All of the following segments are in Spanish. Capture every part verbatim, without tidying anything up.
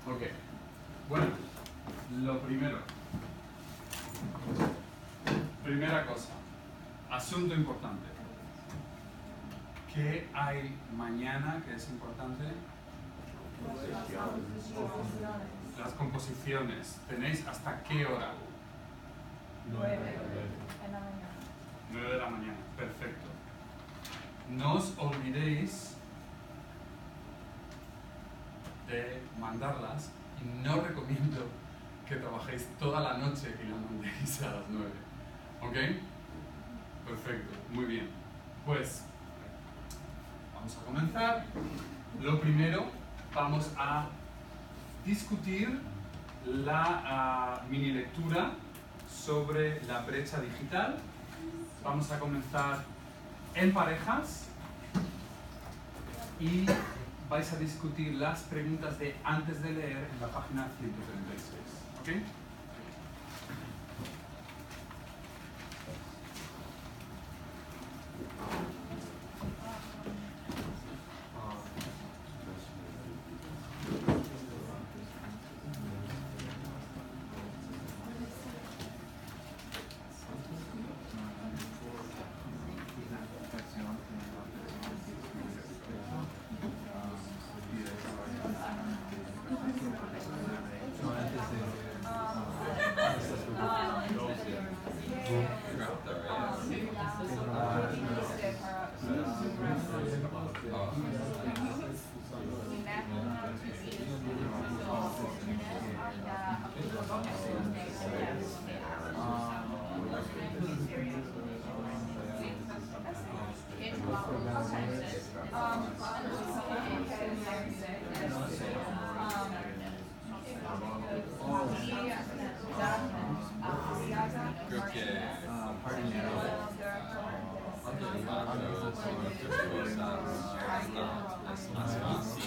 Ok. Bueno, lo primero. Primera cosa. Asunto importante. ¿Qué hay mañana que es importante? Las composiciones. ¿Tenéis hasta qué hora? nueve en la mañana. nueve de la mañana. Perfecto. No os olvidéis de mandarlas y no recomiendo que trabajéis toda la noche y la mandéis a las nueve. ¿Ok? Perfecto. Muy bien. Pues vamos a comenzar. Lo primero, vamos a discutir la uh, mini lectura sobre la brecha digital. Vamos a comenzar en parejas y vais a discutir las preguntas de antes de leer en la página ciento treinta y seis. ¿Ok? Creo que es más fácil.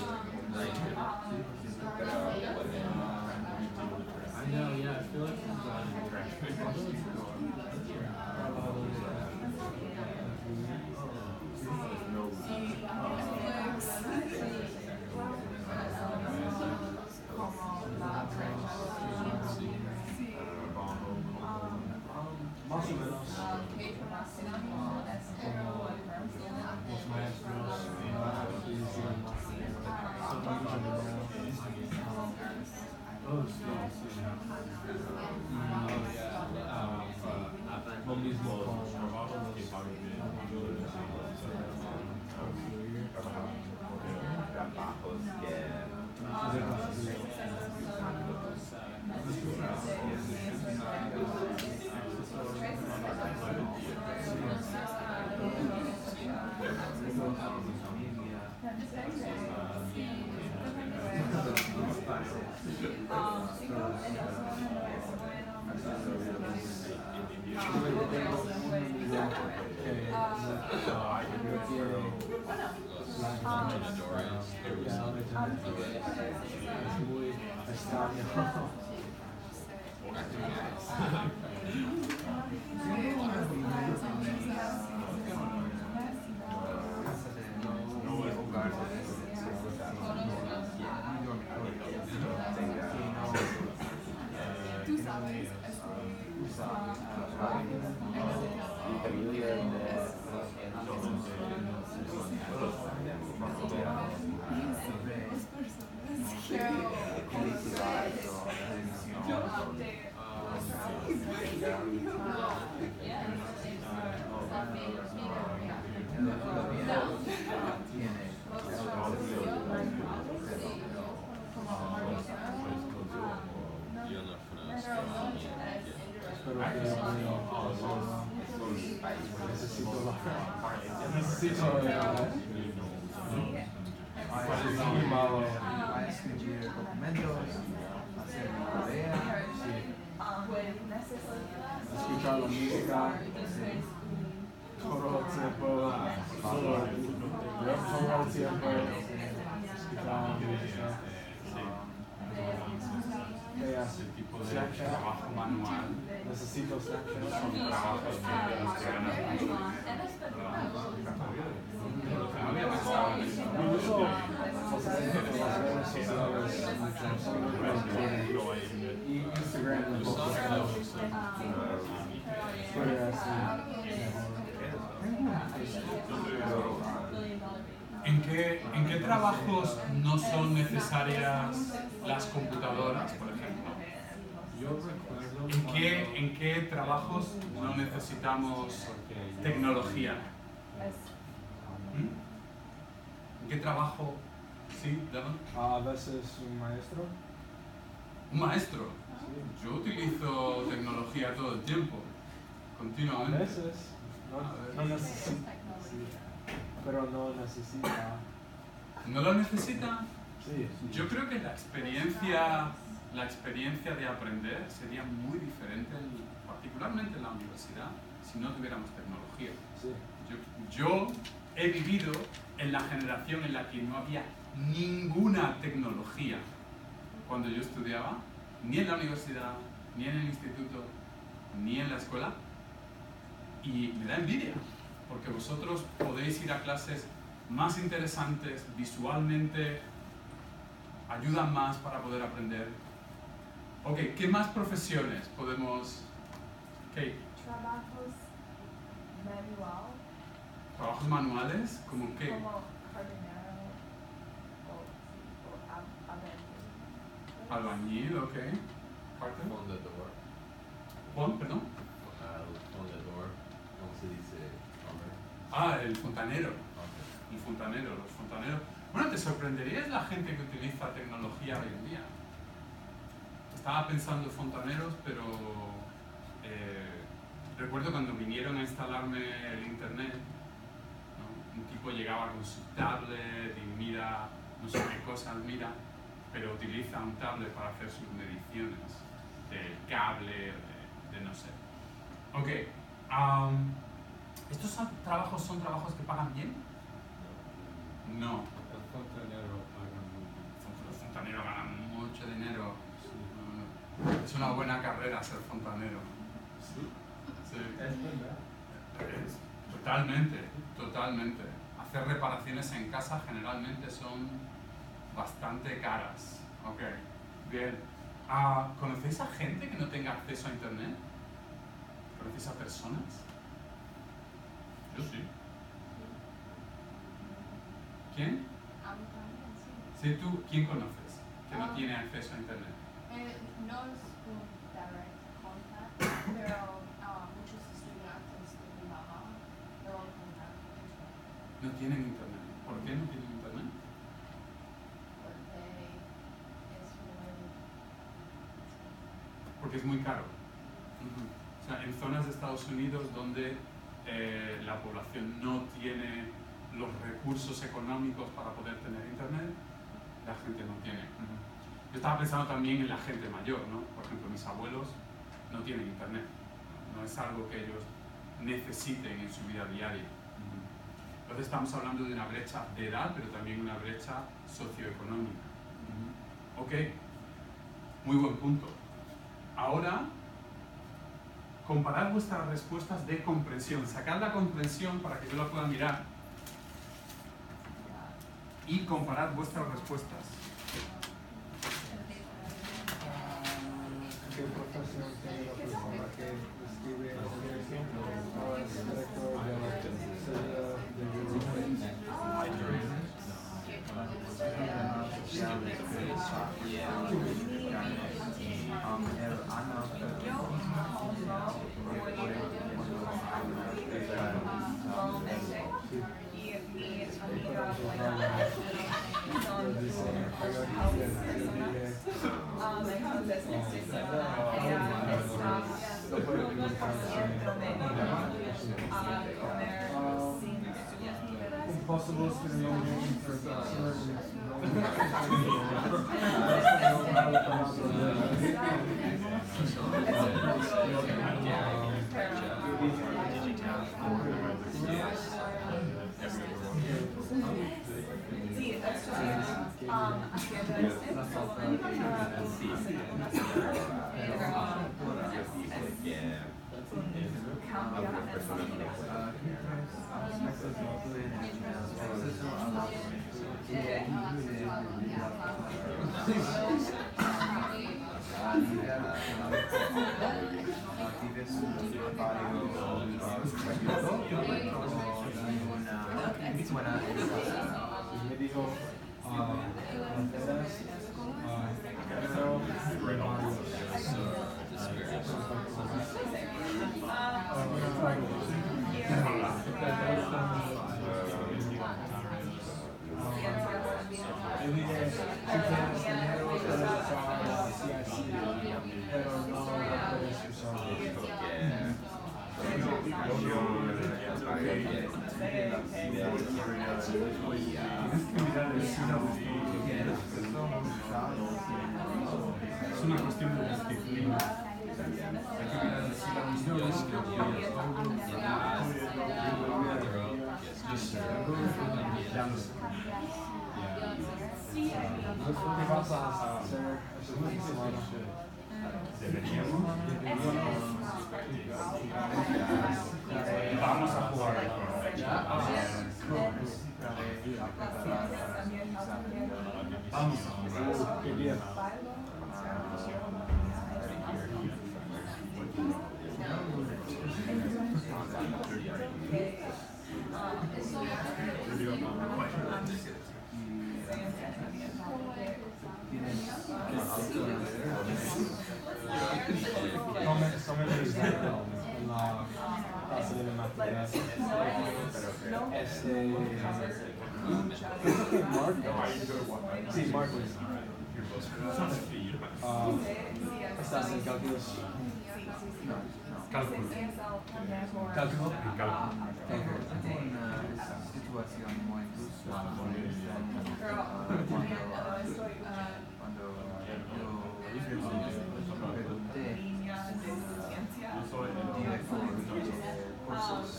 I know, yeah, I feel like sometimes más o menos los maestros lo mismo muy extraño. Tú sabes, Yo no conozco. Espero que necesito la necesito a escribir documentos, hacer tareas, escuchar la música, todo el tiempo, todo el tiempo, escuchar la música. Ese tipo de trabajo manual Necesito Snapchat. son trabajos que los que ganas mucho. No había pensado en eso. Incluso, o sea, las redes sociales, y Instagram un poco puede hacer ¿En qué, ¿En qué trabajos no son necesarias las computadoras, por ejemplo? ¿En qué, ¿En qué trabajos no necesitamos tecnología? ¿Mm? ¿En qué trabajo? ¿Sí, Devon? A veces un maestro. ¿Un maestro? Sí. Yo utilizo tecnología todo el tiempo, A continuamente. veces. No, no necesita. Sí. Pero no necesita. ¿No lo necesita? Sí. Yo creo que la experiencia, la experiencia de aprender sería muy diferente, en- particularmente en la universidad, si no tuviéramos tecnología. Sí. Yo, yo he vivido en la generación en la que no había ninguna tecnología cuando yo estudiaba, ni en la universidad, ni en el instituto, ni en la escuela, y me da envidia, porque vosotros podéis ir a clases más interesantes, visualmente, ayudan más para poder aprender. Ok, ¿qué más profesiones podemos...? Okay. Trabajos manual, ¿Trabajos manuales? ¿Como qué? como jardinero o, o ab- albañil. Albañil, ok. Carter. Fundador. Pon, perdón. Al fundador. ¿Cómo se dice? Hombre. Ah, el fontanero. Ok. El fontanero, los fontaneros. Bueno, te sorprenderías la gente que utiliza tecnología hoy en día. Estaba pensando fontaneros, pero eh, recuerdo cuando vinieron a instalarme el internet, ¿no? Un tipo llegaba con su tablet y mira, no sé qué cosas mira, pero utiliza un tablet para hacer sus mediciones del cable, de, de no sé. Ok, um, ¿estos son trabajos, son trabajos que pagan bien? No. El fontanero paga muy bien. Los fontaneros ganan mucho dinero. Sí. Es una buena carrera ser fontanero. Sí. Sí. Es verdad. Es- Totalmente, totalmente. Hacer reparaciones en casa generalmente son bastante caras. Ok, bien. Ah, ¿conocéis a gente que no tenga acceso a internet? ¿Conocéis a personas? Yo sí. ¿Quién? A mí también, sí. Sí, tú, ¿quién conoces que no Ah. tiene acceso a internet? Eh, no es un direct contact, pero ah, muchos estudiantes de mi mamá no tienen internet No tienen internet. ¿Por qué no tienen internet? porque es muy... Porque es muy caro. Ujú. O sea, en zonas de Estados Unidos donde eh, la población no tiene los recursos económicos para poder tener internet, la gente no tiene. Ujú. Yo estaba pensando también en la gente mayor, ¿no? Por ejemplo, mis abuelos no tienen internet. No es algo que ellos necesiten en su vida diaria. Ujú. Entonces estamos hablando de una brecha de edad, pero también una brecha socioeconómica. Ujú. Ok, muy buen punto. Ahora, comparad vuestras respuestas de comprensión. Sacad la comprensión para que yo la pueda mirar. Y comparad vuestras respuestas. ¿Qué profesión tiene la persona que escribe el ejemplo? ¿O es director de la serie de Um, el Impossible Sí, esto um, Algunas personas no lo pueden. acceso a la ¿Tienes un varios buena Y me dijo, ah, fronteras, ah, pero primarios. Yo dije, si tienes dinero, puedes usar así, así, pero no lo puedes usar. Es una cuestión de disciplina. Hay que mirar el ¿Qué vas a hacer esta semana? Deberíamos. Vamos a jugar al Cornell. Vamos a jugar. Qué bien. Come, come per esempio la classe delle matematiche. Este, penso che Mark, sì, Mark, uh, estás en cálculos. Cálculo. Cálculo. Cálculo. Tengo una situación muy justa cuando cuando yo pregunté al director de cursos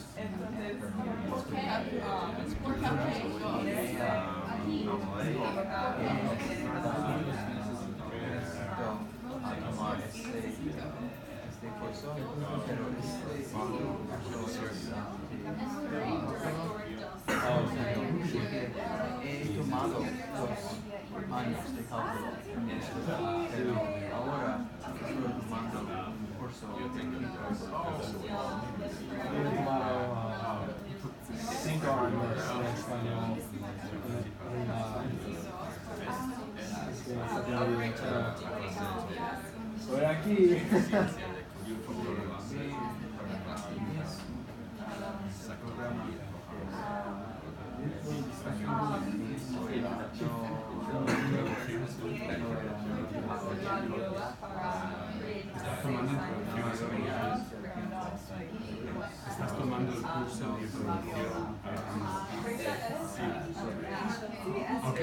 tomar este este curso, pero este he tomado dos años de cálculo, pero ahora estoy tomando un curso técnico. He tomado uh, cinco años de español en la estoy aquí. Estás tomando introducción a Estás tomando el curso de introducción a Ok.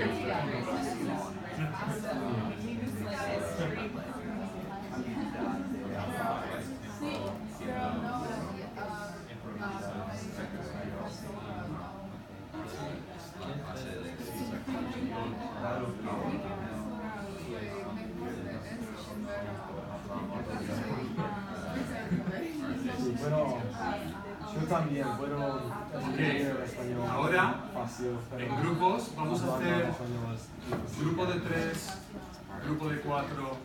Sí, pero yo también puedo entender el español. Ahora, fácil, pero en grupos, vamos a hablar hacer español es difícil. grupo de tres, grupo de cuatro,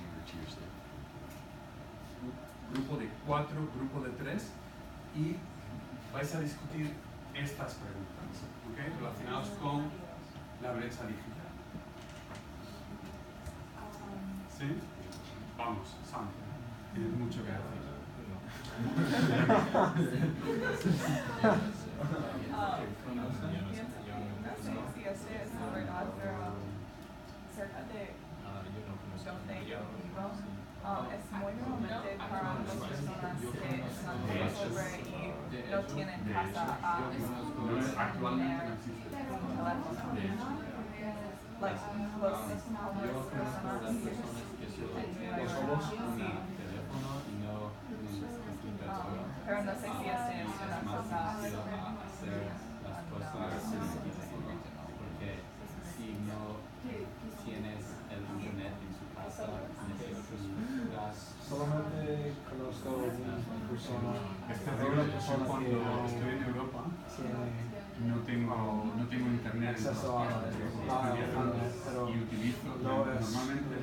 grupo de cuatro, grupo de tres, y vais a discutir estas preguntas, ¿ok? Relacionadas con la brecha digital. ¿Sí? Vamos, Sam, tienes mucho que decir. Um, no sé si este es la verdad, pero cerca de donde yo vivo, um, es muy normalmente para las personas que están sobre y no tienen casa a Actualmente no tener existe. teléfono. Like, los personas Los somos pero no sé si este es una cosa. hacer las cosas porque si no tienes el internet en su casa necesitas Solamente conozco una persona, Es una terrible, yo persona que cuando no estoy en Europa tiene no tengo, no tengo internet en acceso todas a partes, a internet, pero y utilizo no es normalmente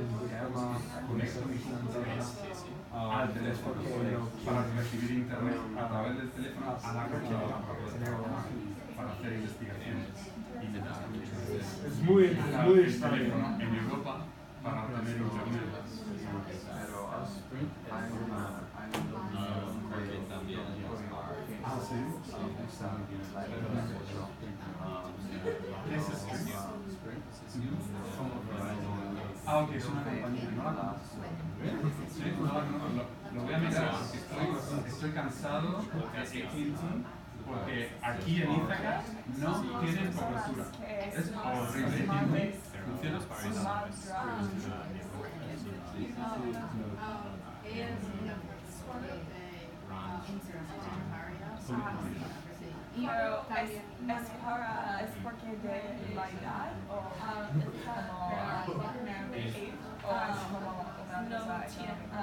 eso vigilando al teléfono, para recibir internet a través del teléfono a la calculadora, para hacer investigaciones. Es muy, El muy extraño. teléfono en Europa para obtener internet. Pero um, hay una, hay un dominio porque también Ah, sí. usa la información. ¿Qué es Spring? Ah, ok, es una compañía, ¿no? Sí, no, no, no, lo, lo voy a mirar porque estoy, estoy cansado de A T and T porque aquí en Ítaca no tienen cobertura. Es horrible. Funciona para eso. Pero es, es para, es porque de la edad o como hate o es como una cosa económica.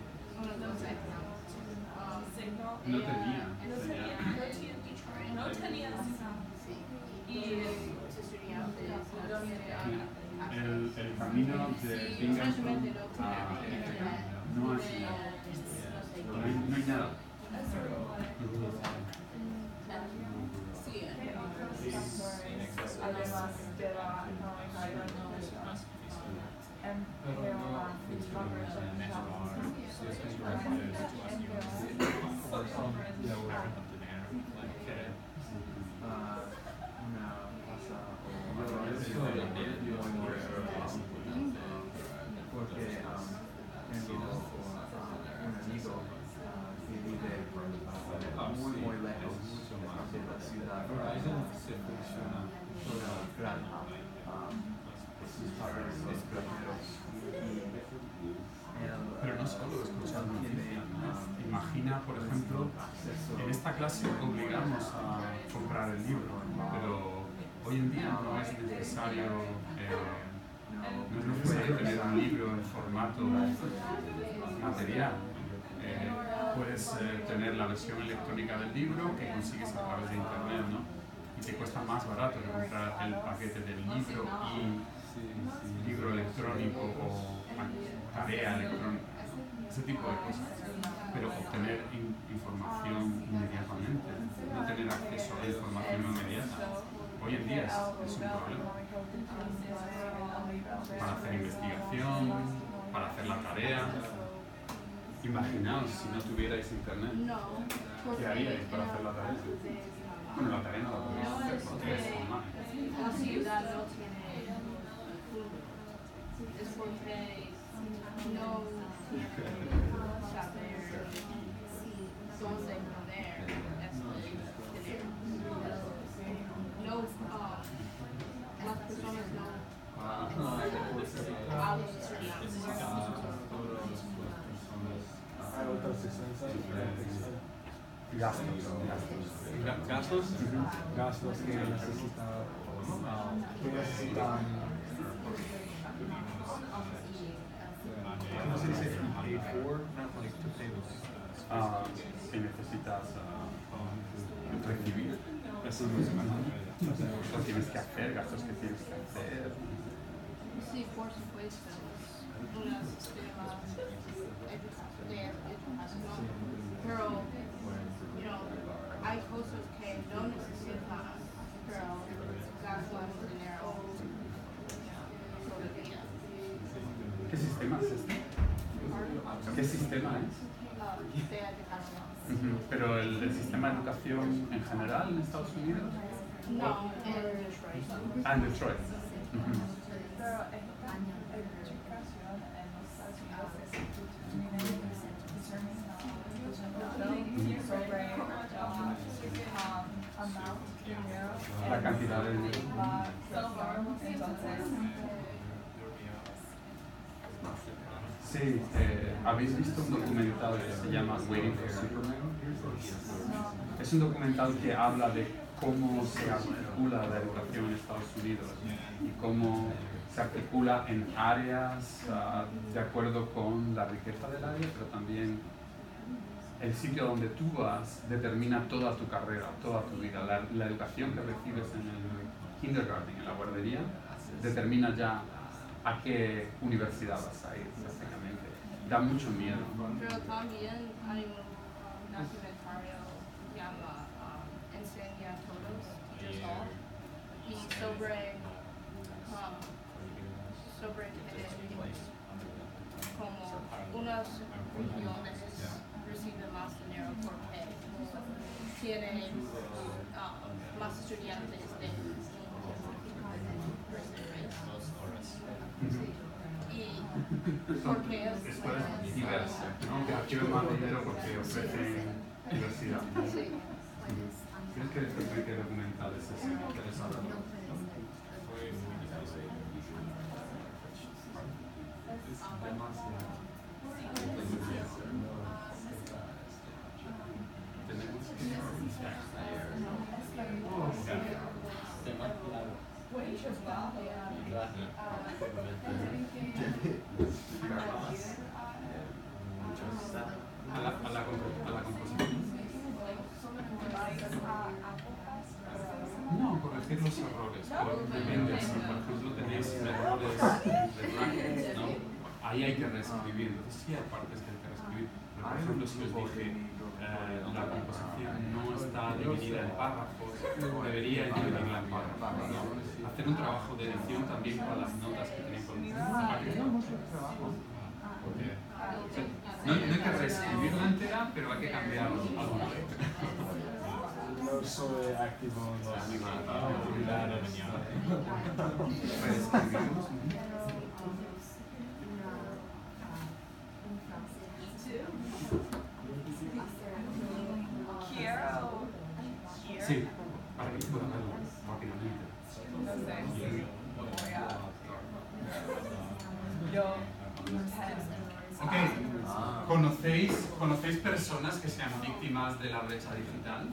No tenía. No tenía y El, el camino de Binghamton a Ítaca no es no hay, no hay nada. Además de la económica y la educación. Ah, una casa o porque um, tengo uh, un amigo uh, que vive uh, muy muy lejos de la ciudad uh, gran um, sus padres son extranjeros y él, Pero no solo escuchar tiene noticias. um, Imagina, por ejemplo, en esta clase obligamos a comprar el libro, pero hoy en día no es necesario, eh, no es necesario tener un libro en formato material. Eh, puedes eh, tener la versión electrónica del libro que consigues a través de internet, ¿no? Y te cuesta más barato que comprar el paquete del libro y libro electrónico o tarea electrónica, ese tipo de cosas. Pero obtener in información inmediatamente, no tener acceso a la información inmediata, hoy en día es, es un problema. Para hacer investigación, para hacer la tarea. Imaginaos si no tuvierais internet, ¿qué haríais para hacer la tarea? Bueno, la tarea no la podéis hacer porque es online. La ciudad no tiene es porque no tiene saber dónde poner esto tener no um, las personas no hablan Hay otras expenses diferentes. Gastos, gastos. ¿Gastos? Gastos que necesitan, um, que necesitan, ¿cómo se dice? Paid for, not like to pay with. Ah, que necesitas ah, recibir. Eso no es nada. Lo tienes que hacer, gastos que tienes que hacer. sí, por supuesto una sistema de educación pero you know, hay cosas que no necesitan pero gastan dinero todavía. ¿Qué sistema es este? ¿Qué sistema es? Uh, de educación. Uh-huh. ¿Pero el, el sistema de educación en general en Estados Unidos? No, en Detroit. Ah, en Detroit. Uh-huh. Pero esta educación en los Estados Unidos es sobre um, amount de dinero. La cantidad de dinero. Entonces, Sí, eh, ¿habéis visto un documental que se llama Waiting for Superman? Es un documental que habla de cómo se articula la educación en Estados Unidos y cómo se articula en áreas uh, de acuerdo con la riqueza del área, pero también el sitio donde tú vas determina toda tu carrera, toda tu vida. La, la educación que recibes en el kindergarten, en la guardería, determina ya a qué universidad vas a ir, básicamente. Da mucho miedo. Pero también hay un um, documentario que llama um, Enseña a Todos, Teachers All, y sobre, um, sobre que como unas regiones reciben más dinero porque tienen uh, más estudiantes de y porque es Esto es diverso, ¿no? Que reciben más dinero porque ofrecen diversidad. sí. ¿Crees que este criterio documental es ese? Interesante. Fue muy difícil. Es demasiado. Tenemos que a la, a la, a la composición. No, corregir los errores. Por, depende, si por ejemplo tenéis errores de brackets, ¿no? Ahí hay que reescribir. Entonces sí hay partes que hay que reescribir. Pero por ejemplo, si os dije eh, la composición no está dividida en párrafos, debería dividirla en párrafos, ¿no? Hacer un trabajo de edición también con las notas que tenéis con no, no hay que reescribirla entera, pero hay que cambiar alguna vez. No soy activo en los Reescribimos. Quiero. Sí, para que puedan verlo rápidamente. No sé. Voy a. Yo. Ok, ¿Conocéis, ¿conocéis personas que sean víctimas de la brecha digital?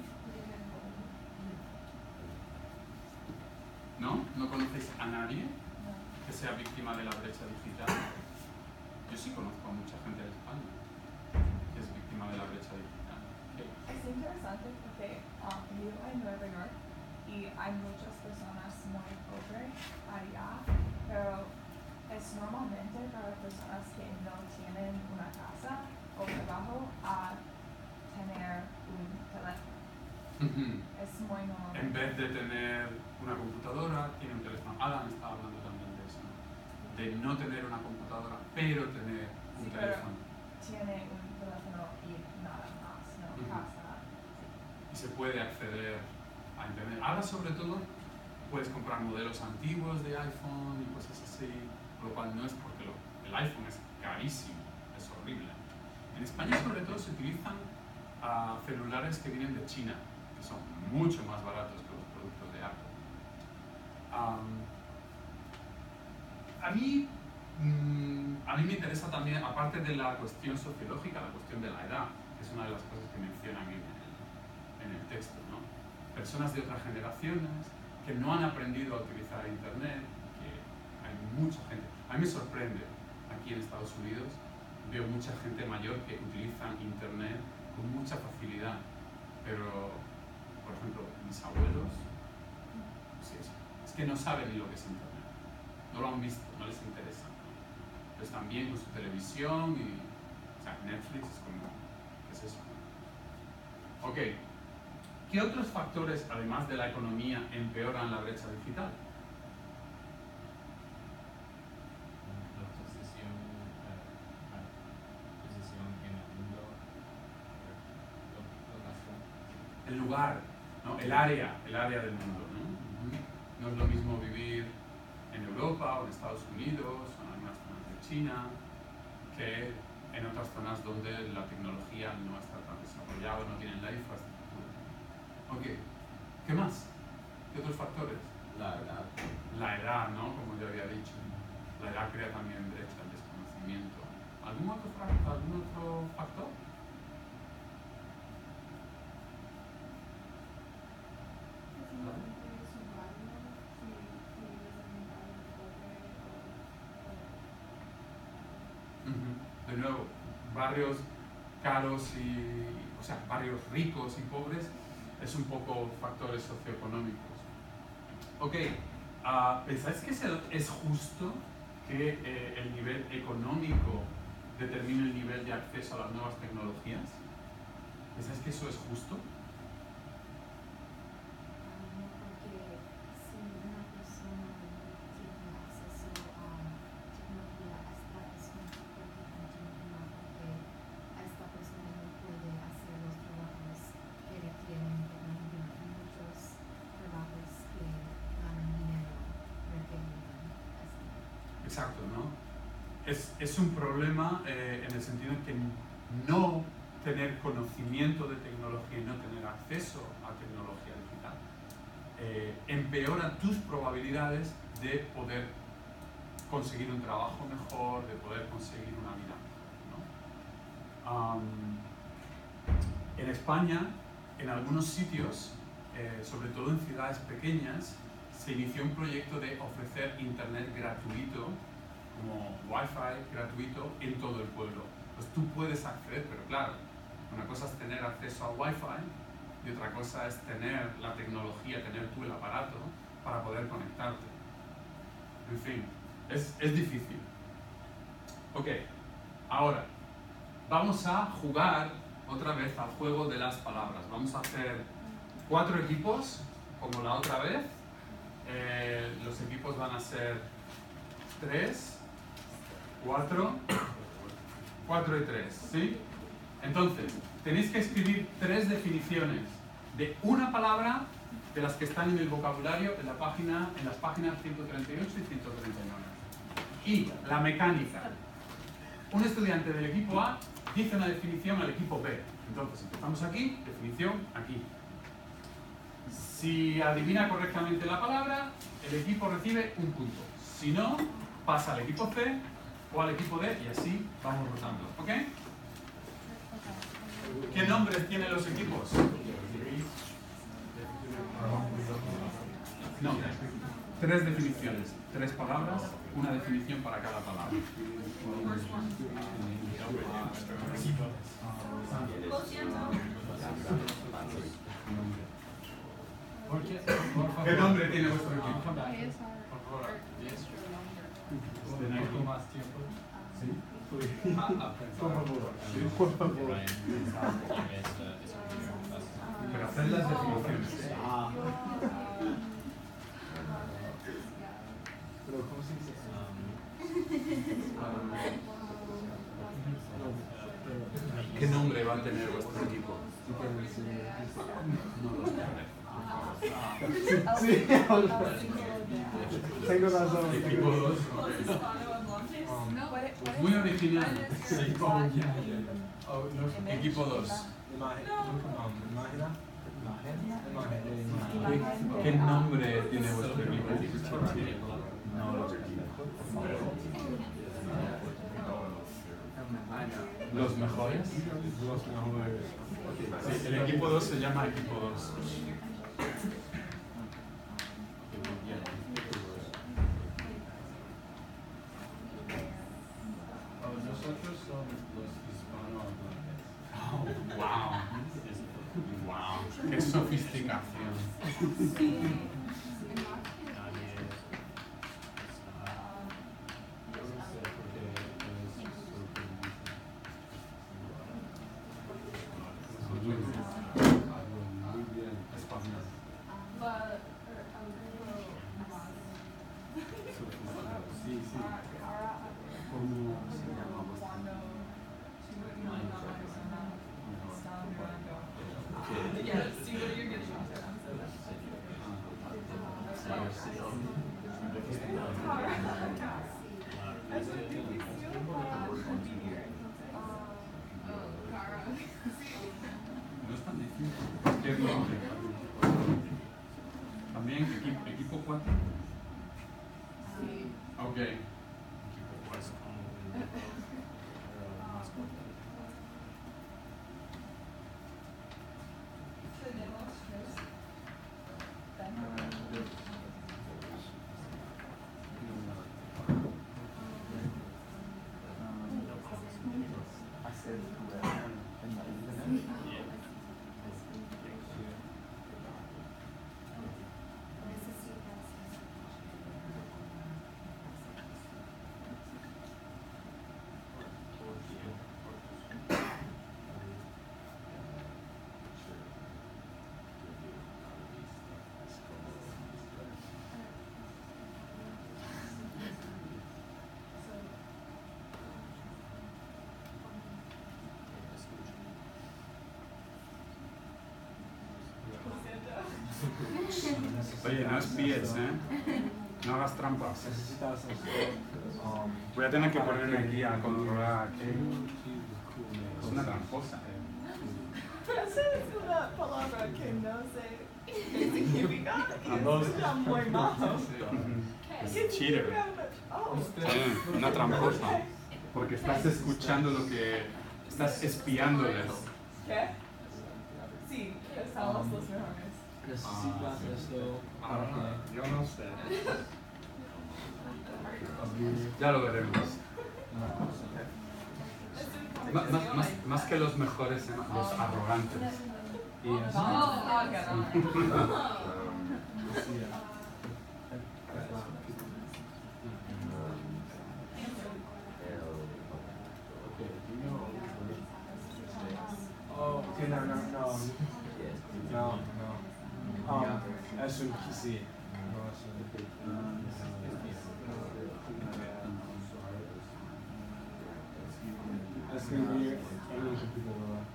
¿No? ¿No conocéis a nadie que sea víctima de la brecha digital? Yo sí conozco a mucha gente en España que es víctima de la brecha digital. ¿Qué? Es interesante porque um, vivo en Nueva York y hay muchas personas muy pobres allá, pero es normalmente para personas que no tienen una casa o trabajo a tener un teléfono. Uh-huh. Es muy normal. En vez de tener una computadora, tiene un teléfono. Alan estaba hablando también de eso, ¿no? De no tener una computadora, pero tener un Sí, teléfono. Tiene un teléfono y nada más, no Uh-huh. casa. Y se puede acceder a internet. Ahora sobre todo puedes comprar modelos antiguos de iPhone y cosas así, por lo cual no es porque lo, el iPhone es carísimo, es horrible. En España sobre todo se utilizan uh, celulares que vienen de China, que son mucho más baratos que los productos de Apple. Um, a mí mm, a mí me interesa también, aparte de la cuestión sociológica, la cuestión de la edad, que es una de las cosas que mencionan en el, en el texto, ¿no? Personas de otras generaciones que no han aprendido a utilizar Internet, que hay mucha gente. A mí me sorprende, aquí en Estados Unidos, veo mucha gente mayor que utilizan Internet con mucha facilidad, pero, por ejemplo, mis abuelos, sí, es, es que no saben ni lo que es Internet, no lo han visto, no les interesa, ¿no? Pero están bien con su televisión y, o sea, Netflix es como, ¿qué es eso? Ok. ¿Qué otros factores, además de la economía, empeoran la brecha digital? La posición, eh, la posición en el mundo, lo, lo El lugar, ¿no? El área, el área del mundo, ¿no? Uh-huh. No es lo mismo vivir en Europa o en Estados Unidos o en algunas zonas de China que en otras zonas donde la tecnología no está tan desarrollada, no tienen la infraestructura. Ok, ¿qué más? ¿Qué otros factores? La edad. La edad, ¿no? Como yo había dicho. La edad crea también brecha al desconocimiento. ¿Algún otro, algún otro factor? Uh-huh. De nuevo, barrios caros y, o sea, barrios ricos y pobres es un poco factores socioeconómicos. Ok, uh, ¿pensáis que es, el, es justo que eh, el nivel económico determine el nivel de acceso a las nuevas tecnologías? ¿Pensáis que eso es justo? Exacto, ¿no? Es, es un problema eh, en el sentido en que no tener conocimiento de tecnología y no tener acceso a tecnología digital eh, empeora tus probabilidades de poder conseguir un trabajo mejor, de poder conseguir una vida mejor, ¿no? Um, en España, en algunos sitios, eh, sobre todo en ciudades pequeñas, se inició un proyecto de ofrecer internet gratuito, como wifi gratuito, en todo el pueblo. Pues tú puedes acceder, pero claro, una cosa es tener acceso a wifi y otra cosa es tener la tecnología, tener tú el aparato para poder conectarte. En fin, es, es difícil. Ok, ahora vamos a jugar otra vez al juego de las palabras. Vamos a hacer cuatro equipos, como la otra vez. Eh, los equipos van a ser tres, cuatro, cuatro y tres, ¿sí? Entonces, tenéis que escribir tres definiciones de una palabra de las que están en el vocabulario en, la página, en las páginas ciento treinta y ocho y ciento treinta y nueve. Y la mecánica. Un estudiante del equipo A dice una definición al equipo B. Entonces, empezamos aquí, definición aquí. Si adivina correctamente la palabra, el equipo recibe un punto. Si no, pasa al equipo C o al equipo D y así vamos rotando. ¿Ok? ¿Qué nombres tienen los equipos? No, tres definiciones, tres palabras, una definición para cada palabra. ¿Qué nombre tiene vuestro equipo? Por favor. ¿Tenéis más tiempo? Sí. Por favor. Por favor. Pero hacer las definiciones. Ah. Pero ¿cómo se dice? ¿Qué nombre va a tener vuestro equipo? No lo sé. Sí, tengo razón. Equipo dos. Muy original. Equipo dos. ¿Qué nombre tiene vuestro equipo? No lo sé. ¿Los mejores? Los mejores. Sí, el equipo dos se llama equipo dos. Nosotros somos los hispanohablantes. Oh, wow. Wow. Qué sofisticación. No es tan difícil. ¿Qué es nombre? También equipo, equipo cuatro. Sí. Ok. Equipo cuatro. Oye, no espíes, ¿eh? No hagas trampas. Necesitas esto. Um, Voy a tener que ponerme aquí a controlar aquí. Es una tramposa. Esa es una palabra que no sé qué significa y es muy malo. Es cheater. Oh. Sí, una tramposa. Porque estás escuchando lo que... Estás espiándoles. ¿Qué? Sí, estamos los mejores. necesitas esto para que Yo no sé. abrir Ya lo veremos. una cosa. Más, más, más, más que los mejores, los arrogantes. Y es Oh, caray. Oh, okay, no, no, no. No, no. Um, es un sí. No, es un escribir en un computador.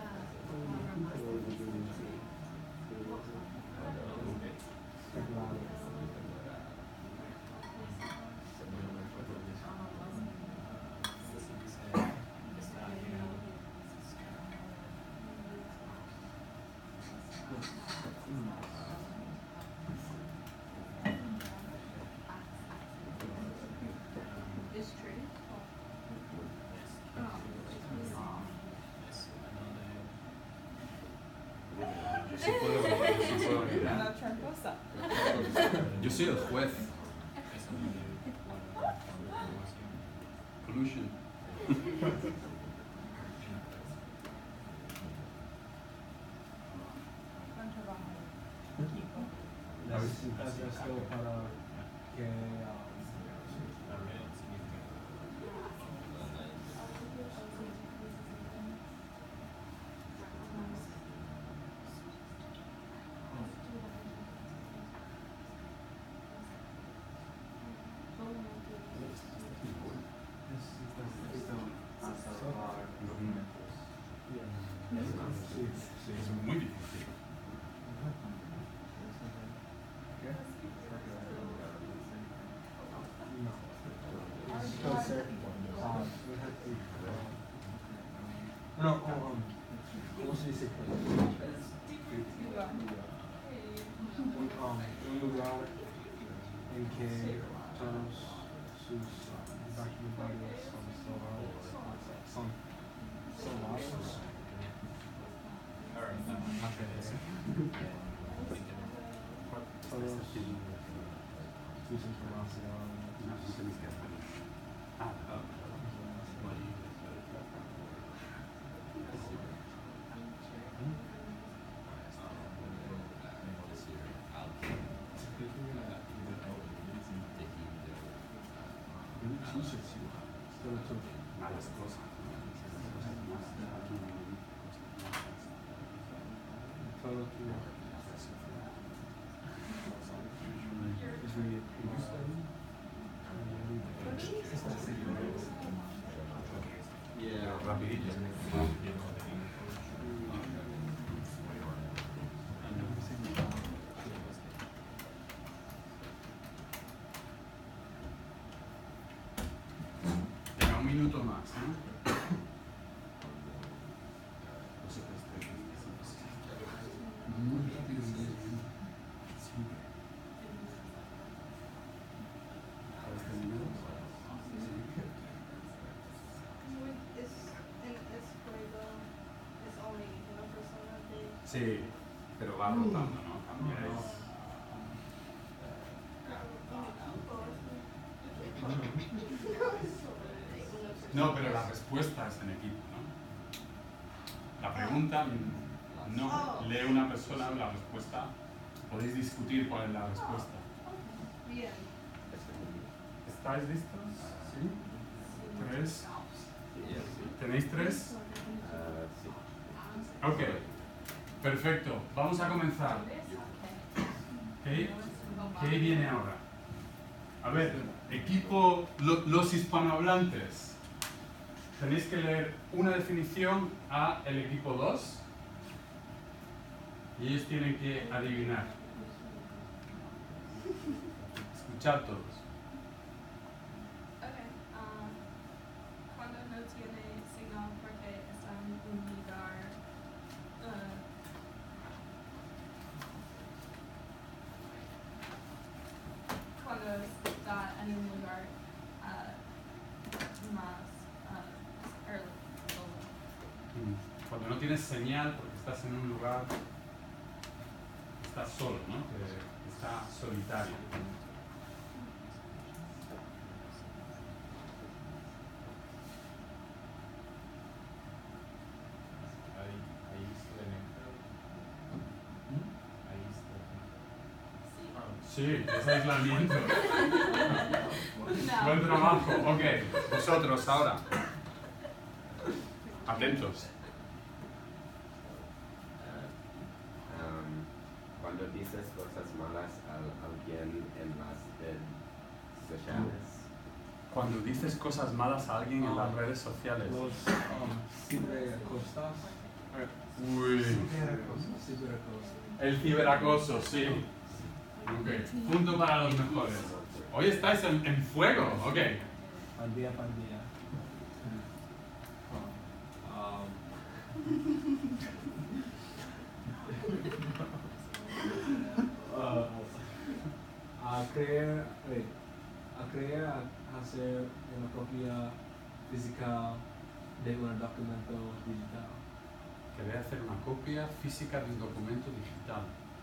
It's true. Yo sí puedo, yo sí puedo mirar. Una tramposa. Yo soy el juez. Collusion. Necesitas esto para que um, sí, sí. Es muy difícil. Puede ser, ah, no, um, ¿cómo se dice? Un, um, un lugar en que todos sus bacterias son salvados, son salvados. Todos sus informaciones. Malas cosas. Todo tu Yeah, rapidito. Venga, un minuto más, ¿eh? Muy rápido, muy bien. Siempre. ¿Has terminado? Sí, pero va rotando, ¿no? Cambiáis. No, pero la respuesta es en equipo, ¿no? La pregunta no lee una persona la respuesta. Podéis discutir cuál es la respuesta. Bien. ¿Estáis listos? ¿Sí? ¿Tres? ¿Tenéis tres? Ok. Perfecto. Vamos a comenzar. ¿Qué? ¿Qué viene ahora? A ver, equipo, lo- los hispanohablantes. Tenéis que leer una definición a el equipo dos y ellos tienen que adivinar. Escuchar todos. Okay. Um, cuando no tiene señal porque está en un lugar. Uh, cuando está en un lugar uh, más uh, early, solo. Cuando no tienes señal porque estás en un lugar, estás solo, ¿no? Que está solitario. Sí, es aislamiento. No. Buen trabajo. Ok, vosotros ahora. Atentos. Um, cuando dices cosas malas a alguien en las redes sociales. Cuando dices cosas malas a alguien en las redes sociales. Los um, ciberacostas. Uy. Ciberacoso. El ciberacoso, sí. Ok, punto para los mejores. Hoy estáis en, en fuego, ok. Pandilla, pandilla. Um, uh, a creer, wait, a creer a hacer una copia física de un documento digital. Quería hacer una copia física de un documento digital.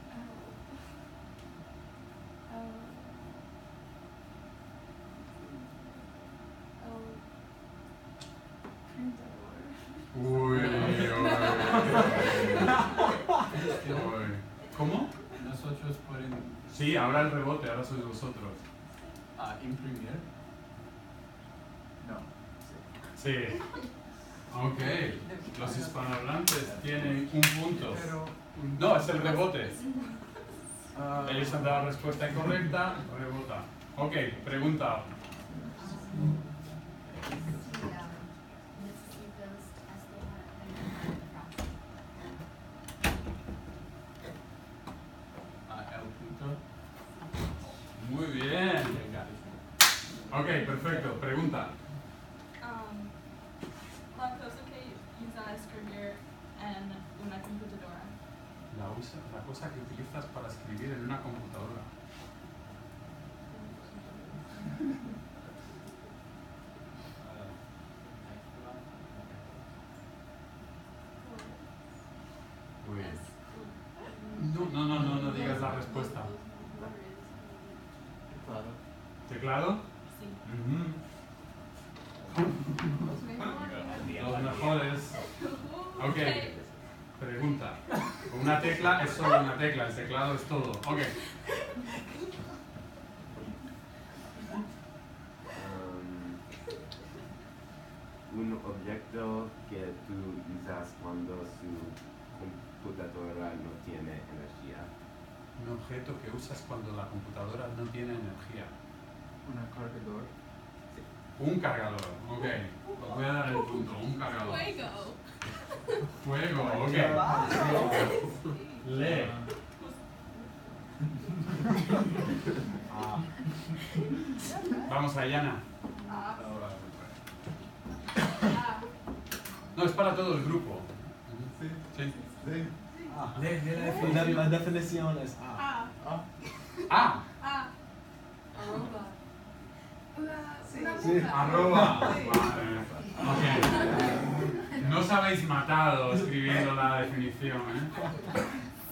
Uy, uy, uy. ¿Cómo? Nosotros pueden Sí, ahora el rebote, ahora sois vosotros. uh, imprimir. No. Sí. Ok. Los hispanohablantes tienen un punto. Pero, No, es el rebote. ah, Ellos han dado respuesta incorrecta, rebota. Ok, pregunta. Uh, el punto. Muy bien. Ok, perfecto. Pregunta. Um, la cosa que usa a escribir en una computadora. La, usa, la cosa que utilizas para escribir en una computadora. Muy bien. No, no, no, no, no digas la respuesta. claro. ¿Teclado? Sí. Ujú. Los mejores. Ok. Pregunta. Una tecla es solo una tecla, el teclado es todo. Ok. Um, un objeto que tú usas cuando su computadora no tiene energía. Un objeto que usas cuando la computadora no tiene energía. Una cargador. Un cargador. Ok. Os voy a dar el punto. Un cargador. Fuego. Fuego. Ok. Lee. Ah, Vamos a Yana. Ah, No, es para todo el grupo. Sí. Sí. Sí. ah. Lee, lee la La, definición. la definición es ah. Ah. Ah. Ah. Ah. arroba. Una, Sí. una Sí. boca. Arroba. Vale. Ok. No os habéis matado escribiendo la definición, ¿eh?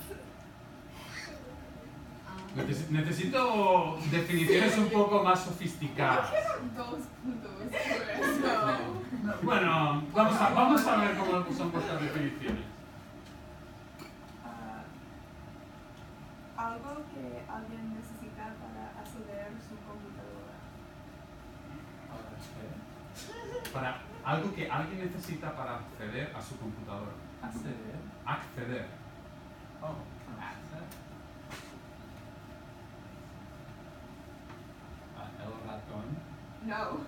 Neces- necesito definiciones un poco más sofisticadas. Dos puntos por eso. Bueno, vamos a, vamos a ver cómo son vuestras definiciones. Ah, algo que alguien necesita para acceder a su computadora. Para algo que alguien necesita para acceder a su computadora. Acceder. Acceder. Oh, access. Uh, el ratón. No.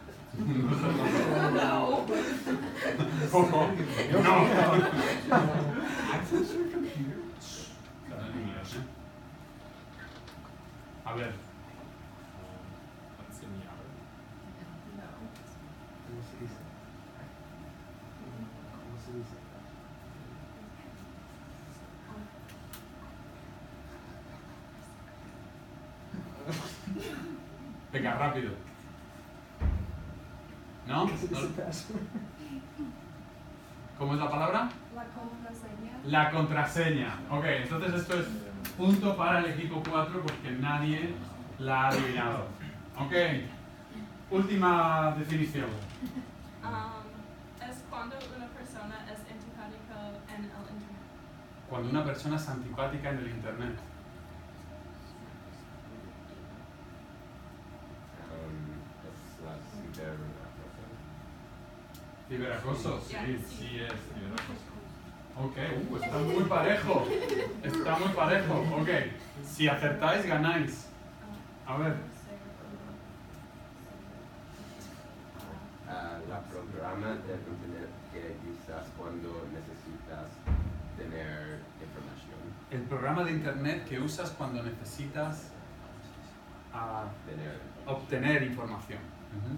No. No. Access your computer. Claro, en inglés, ¿eh? A ver, Venga, rápido. ¿No? ¿No? ¿Cómo es la palabra? La contraseña. La contraseña. Ok, entonces esto es punto para el equipo cuatro porque nadie la ha adivinado. Ok, última definición. Um, es cuando una persona es antipática en el internet. Cuando una persona es antipática en el internet. Um, es la ciberacoso. Ciberacoso, sí, sí es ciberacoso. Ok, uh, está muy parejo. Está muy parejo. Ok, si acertáis, ganáis. A ver. Uh, la programa de internet que usas cuando necesitas tener información. El programa de internet que usas cuando necesitas ah, Tener. obtener información. Ujú.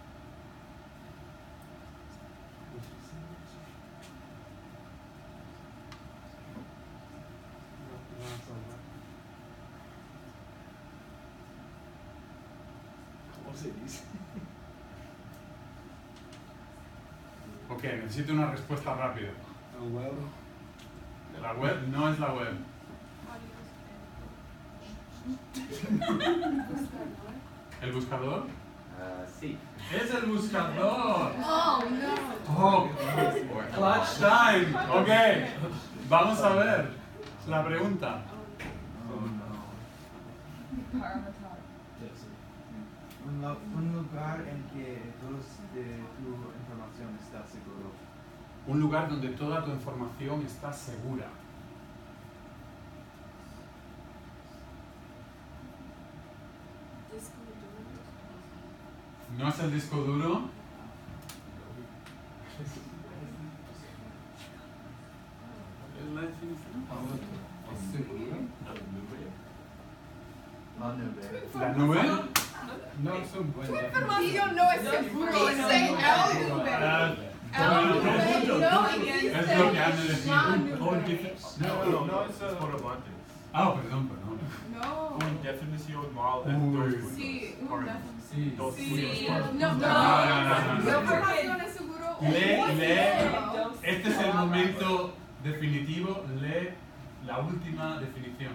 ¿Cómo se dice? Ok, necesito una respuesta rápida. El web. La web no es la web. ¿El buscador? Uh, sí. ¡Es el buscador! Oh, no. Oh, clutch time. Ok, vamos a ver la pregunta. Oh, no. Un, lo- un lugar en que toda tu información está seguro. Un lugar donde toda tu información está segura. ¿No es el disco duro? ¿Es la definición? La nube. ¿La nube? No es un buen Información no es seguro. Dice el nube. Ah, El bueno, nube no dice es lo que han de decir. la Oh, nube. dif- No, no, no, no, es es por adelante. Ah, perdón, perdón. No. Una definición mal es Uy. dos puntos. Sí, Perdón. una- sí. Dos Sí. puntos. No, no. No, no, no, no, no. La información es seguro. Lee, lee. Seguro. Este es el momento definitivo. Lee la última definición.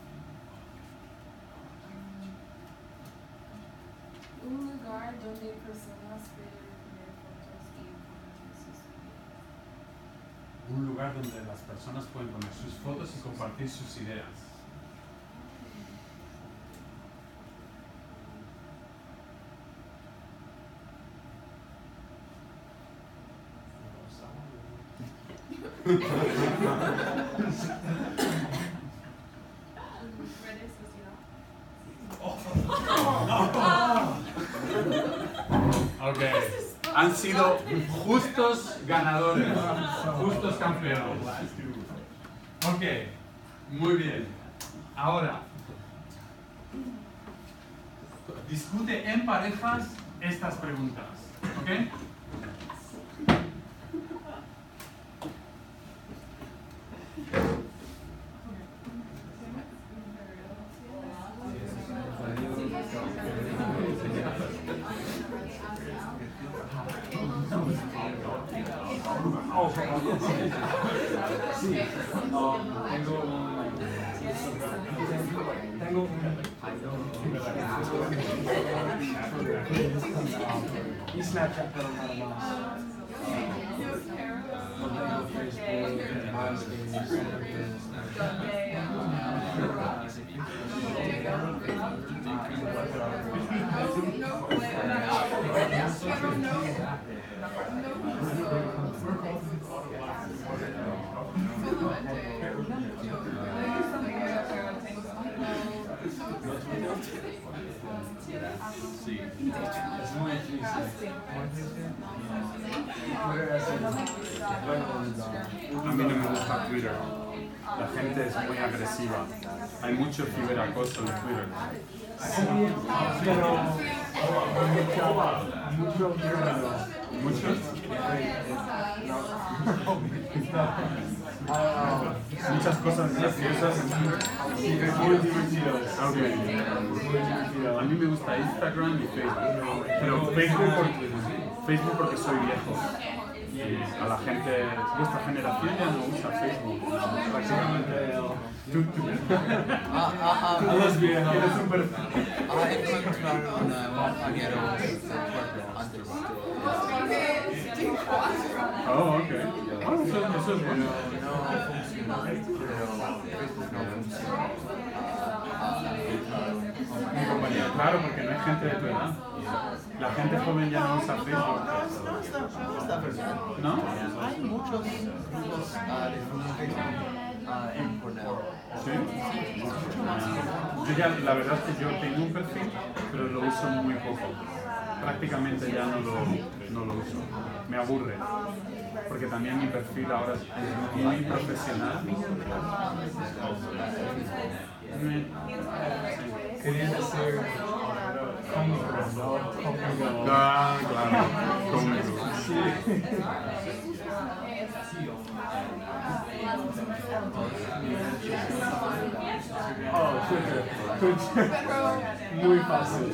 Un lugar donde personas pueden ver fotos y compartir sus ideas. Un lugar donde las personas pueden poner sus fotos y compartir sus ideas. Redes sociales. Ok. Han sido justos ganadores. Justos campeones. Ok. Muy bien. Ahora. Discute en parejas estas preguntas. ¿Ok? Oh, sí. Um, tengo un... Tengo un... Y Snapchat, pero nada más. No tengo Facebook, Sí. Es muy triste. Twitter es el bueno lugar. A mí no me gusta Twitter. La gente es muy agresiva. Hay mucho ciberacoso en Twitter. Sí, pero mucho género. ¿Muchos? Muchas cosas graciosas. Sí, muy divertidos. Okay. Muy divertidos. A mí me gusta Instagram y Facebook. Pero Facebook porque, Facebook porque soy viejo. Y a la gente, vuestra generación ya no usa Facebook. Prácticamente. Tú, tú. Ah, ah, ah, Los viejos. Tienes un perfil. ah, encontraron una compañero de cuerpo antes de... Oh, ok. Ah, eso, eso es bueno. No funciona, pero Facebook no funciona. Mi compañero, claro, porque no hay gente de tu edad. La gente joven ya no usa Facebook. No está, no está perfecto. ¿No? Hay muchos grupos ah, de Facebook ah, en Cornell. ¿Sí? Yo ya, la verdad es que yo tengo un perfil, pero lo uso muy poco. Prácticamente ya no lo, no lo uso. Me aburre. Porque también mi perfil ahora es muy profesional. Quería decir cómico, ¿no? Cómico. Ah, claro. Cómico. Sí. Oh, Twitter. Muy fácil.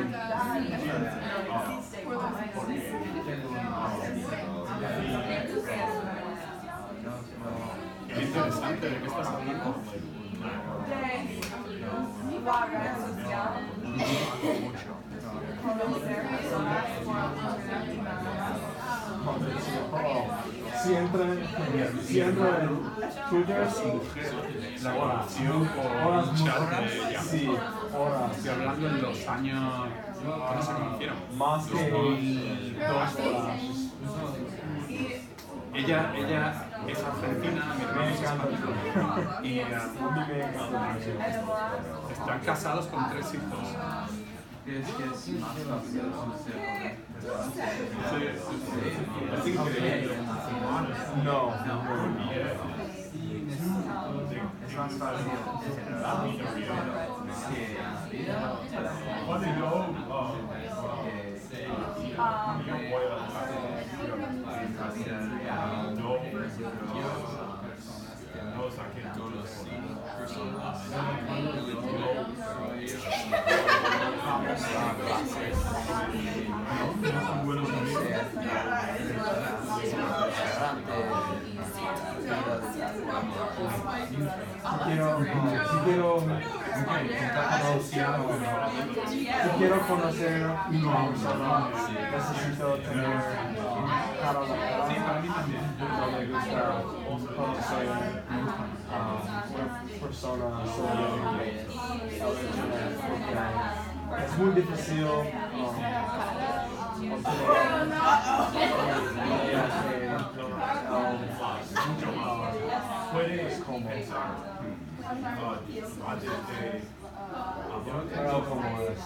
Qué interesante, ¿de qué estás hablando? La red social. Conocer personas Siempre, siempre Twitter, La evolución por horas un chat muchas, de llamadas. sí, horas. Estoy hablando en los años que no se conocieron. Más que dos horas. Ella, ella es argentina, mi hermano es español. Y uh, están casados con tres hijos. Es que es más fácil hacer. Sí, es increíble. No, Es más fácil quiero, si quiero, si quiero conocer una persona, necesito tener cara a cara. Sí, para mí también. No me gusta conocer a una persona solo porque es muy difícil um, obtener ideas que puedes como pero como es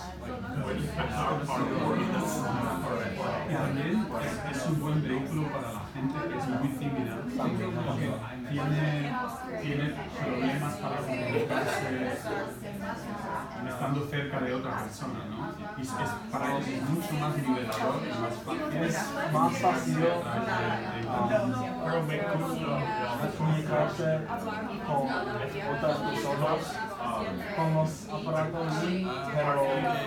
Y también es, es un buen vehículo para la gente que es muy tímida, porque tiene, tiene problemas para comunicarse estando cerca de otra persona, ¿no? Y es, es para ellos es mucho más liberador, es más fácil. es más fácil um, comunicarse con otras personas con los aparatos, pero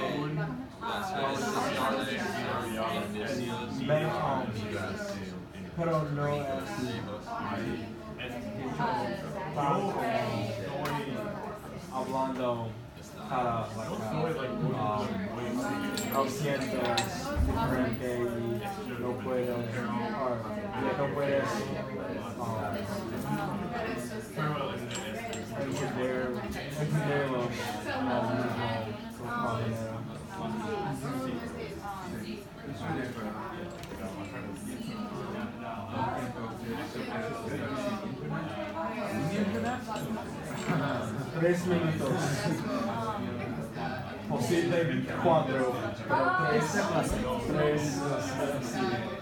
ven, um, pero no es tanto hablando cara um, lo sientes diferente y no puedo or, no puedes um, entender entenderlo al mismo manera. Tres minutos. Posible cuatro, pero tres, tres, sí.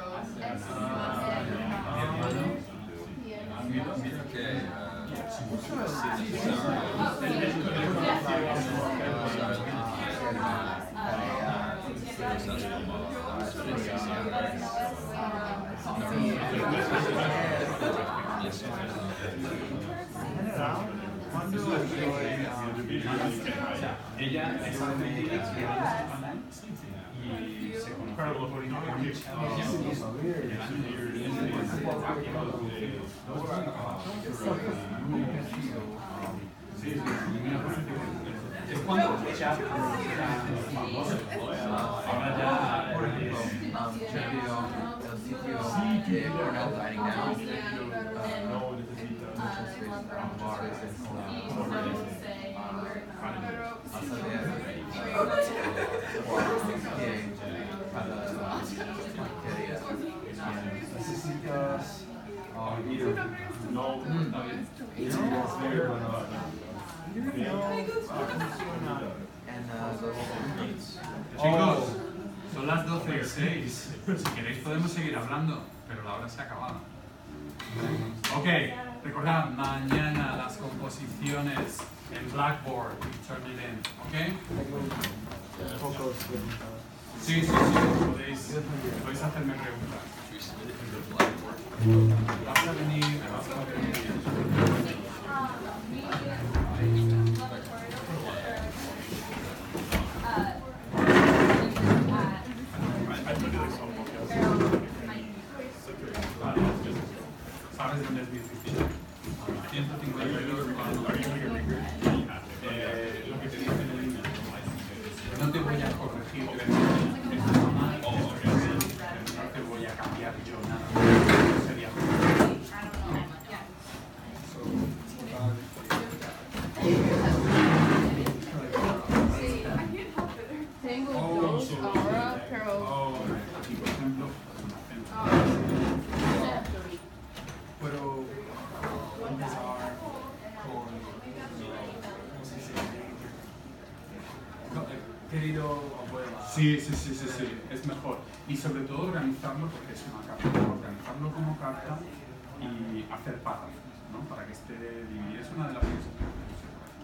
Mira que O sea, ella es argentina y se conoció por internet. Es cuando el chat era famoso. Ahora ya, por ejemplo, um, check el sitio de Cornell Dining Now. No, necesito. Un bar es Necesitas um, ir. No, está bien. Chicos, son las doce y seis. Si queréis podemos seguir hablando, pero la hora se ha acabado. Ok, recordad, mañana las composiciones en Blackboard, turn it in, ¿ok? Sí, sí, sí, podéis, podéis hacerme preguntas. Vas a venir, vas a venir. ¿Sabes dónde es mi oficina? ciento cincuenta y dos eh, lo que te dice en el email. No te voy a corregir, está mal, no te voy a cambiar yo nada. Sería Tengo dos ahora, pero... Oh, aquí por ejemplo, Puedo empezar con, ¿cómo se dice? Querido abuela. sí, sí, sí, sí, sí, es mejor. Y sobre todo organizarlo, porque es una carta, organizarlo como carta y hacer párrafos, ¿no? Para que esté dividido. Es una de las cosas que puse por aquí.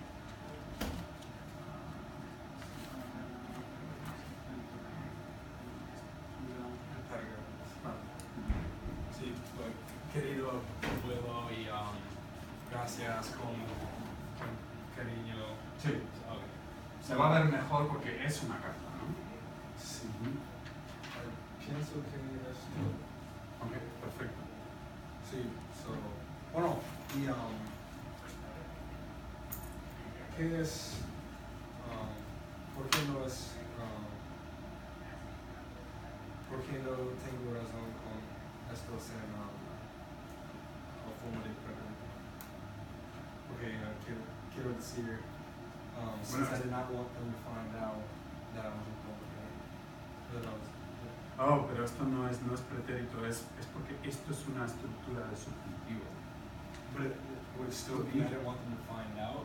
Sí, pues, querido abuelo y um, gracias con, con cariño. Sí. Okay. Se va a ver mejor porque es una carta, ¿no? Sí. Pienso que esto. Ok, perfecto. Sí, so, bueno, y um, ¿qué es, um, por qué no es, um, por qué no tengo razón con esto en um, la forma de pregunta? Porque uh, quiero, quiero decir, um, since I did not want them to find out that I was a complicated, that I was, Oh, pero esto no es, no es pretérito, es, es porque esto es una estructura de subjuntivo. but it would still be, I didn't want them to find out.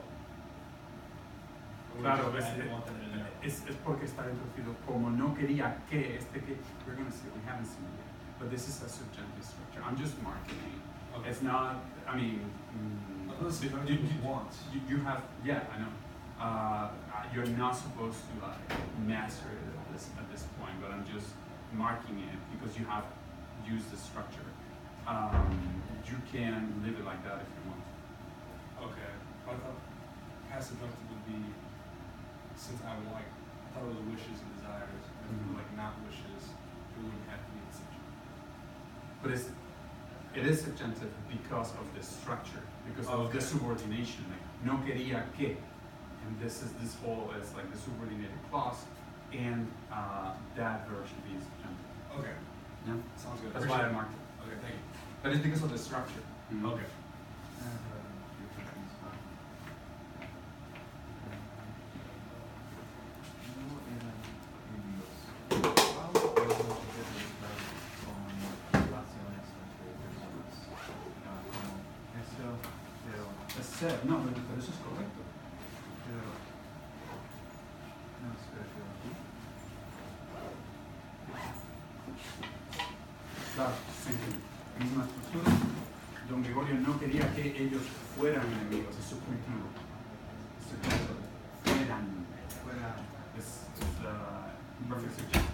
Or Claro, just, ves, I didn't want them to know. es, es porque está introducido como no quería que este que we're going to see, we haven't seen it yet, but this is a subjunctive structure. I'm just marking it. Okay. It's not, I mean, mm, Unless you, you, you, you, want. you, you have, yeah, I know. Uh, you're not supposed to like master it at this at this point, but I'm just marking it because you have used the structure. Um, you can leave it like that if you want. Okay. I thought passive subjunctive would be, since I like, I thought it was wishes and desires, and if it were like not wishes, it wouldn't have to be the subjunctive. But it's, it is subjunctive because of the structure, because Oh, of the okay. subordination. Like, no quería que. And this is this whole is like the subordinated clause, and uh, that verb should be subjunctive. Okay. Yeah? Sounds good. That's why I marked it. Okay, thank you. But it's because of the structure. Okay. Es ser, no, pero pero eso es correcto. Claro, sí, misma estructura. Don Gregorio no quería que ellos fueran enemigos, es subjuntivo. Es subjuntivo. Fueran. Fueran. Es, es uh, perfect subjective.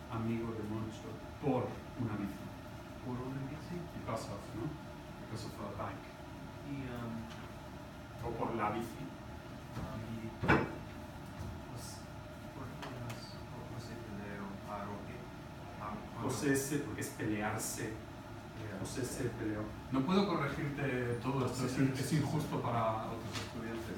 amigo de Moncho por una bici. Por una bici. Because of, ¿no? Because of a bike. Y, um, O por la bici. y pues, ¿por qué las José peleó? ¿Paro qué? Poseerse, porque es pelearse. Yeah. Poseerse, peleó. No puedo corregirte todo esto, es, in- es injusto para otros estudiantes.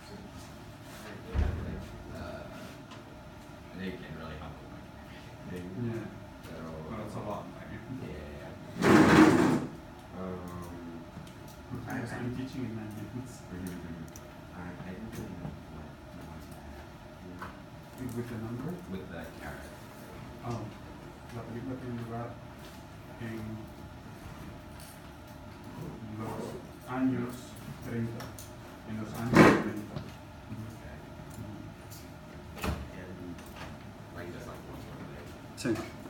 They can really help with my Yeah. Well, it's a lot. I mean. yeah. Um, I, Because I, I'm teaching in management. I, I don't really know what, what's that. With the number. With the carrot. Oh, la película tiene lugar en los años treinta. En los años treinta. Okay. And Like just like one sort of thing. Sí.